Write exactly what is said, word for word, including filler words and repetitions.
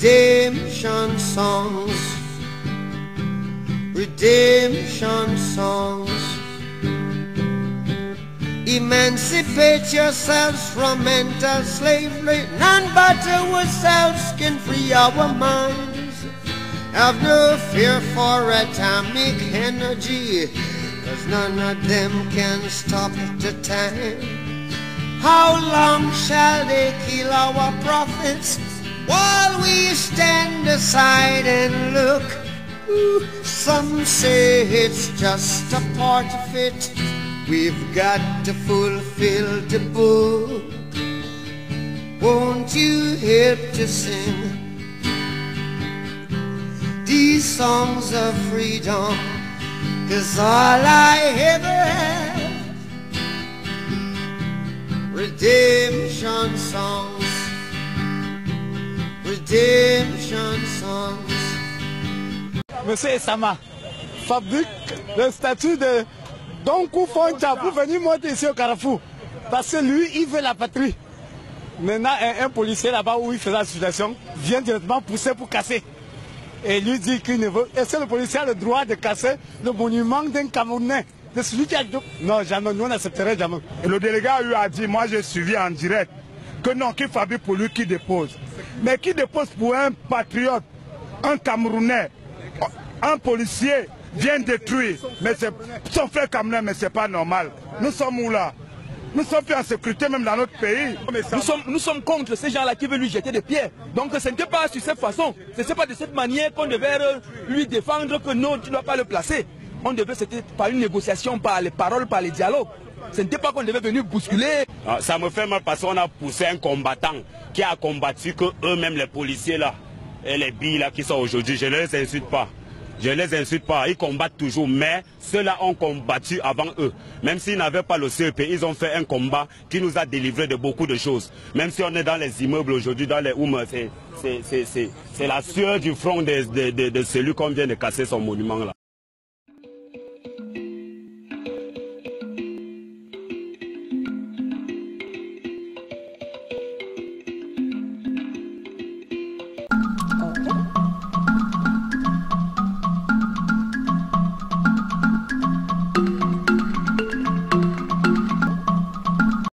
Redemption songs, redemption songs. Emancipate yourselves from mental slavery. None but ourselves can free our minds. Have no fear for atomic energy, 'cause none of them can stop the time. How long shall they kill our prophets while we stand aside and look? Ooh, some say it's just a part of it. We've got to fulfill the book. Won't you help to sing these songs of freedom? 'Cause all I ever had, redemption songs, redemption songs. Monsieur Essama fabrique le statut de Don Kufoncha pour venir monter ici au Carrefour. Parce que lui, il veut la patrie. Maintenant, un, un policier là-bas où il faisait la situation vient directement pousser pour casser. Et lui dit qu'il ne veut. Est-ce que le policier a le droit de casser le monument d'un Camerounais? De celui qui a... Non, jamais, nous on n'accepterait jamais. Et le délégat lui a dit, moi j'ai suivi en direct, que non, qu'il fabrique pour lui qui dépose. Mais qui dépose pour un patriote, un Camerounais, un policier vient détruire, mais c'est son frère Camerounais, mais c'est pas normal. Nous sommes où là? Nous sommes plus en sécurité même dans notre pays. Nous sommes, nous sommes contre ces gens-là qui veulent lui jeter des pierres. Donc ce n'était pas sur cette façon, ce n'est pas de cette manière qu'on devait lui défendre que non, tu ne dois pas le placer. On devait, c'était par une négociation, par les paroles, par les dialogues. Ce n'était pas qu'on devait venir bousculer. Ah, ça me fait mal parce qu'on a poussé un combattant qui a combattu que eux-mêmes les policiers là, et les billes là qui sont aujourd'hui, je ne les insulte pas. Je ne les insulte pas, ils combattent toujours, mais ceux-là ont combattu avant eux. Même s'ils n'avaient pas le C E P, ils ont fait un combat qui nous a délivré de beaucoup de choses. Même si on est dans les immeubles aujourd'hui, dans les Oumes, c'est la sueur du front de, de, de, de celui qu'on vient de casser son monument là.